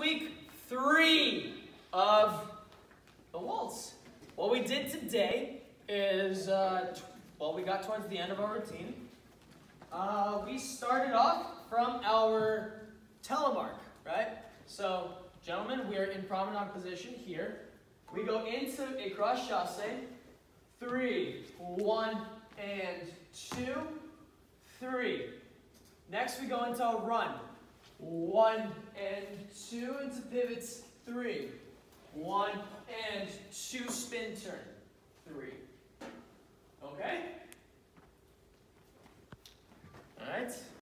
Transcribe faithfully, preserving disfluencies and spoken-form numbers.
week three of the waltz. What we did today is, uh, well, we got towards the end of our routine. Uh, we started off from our telemark, right? So, gentlemen, we are in promenade position here. We go into a cross chasse, three, one, and two, three. Next, we go into a run, one and two into pivots, three, one and two spin turn, three. Okay? All right.